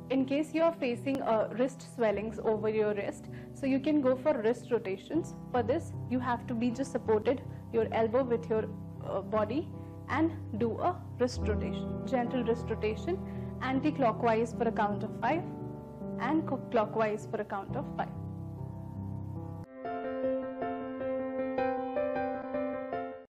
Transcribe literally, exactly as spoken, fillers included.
in case you are facing uh, wrist swellings over your wrist, so you can go for wrist rotations. For this, you have to be just supported your elbow with your uh, body and do a wrist rotation, gentle wrist rotation, anti-clockwise for a count of five and clockwise for a count of five.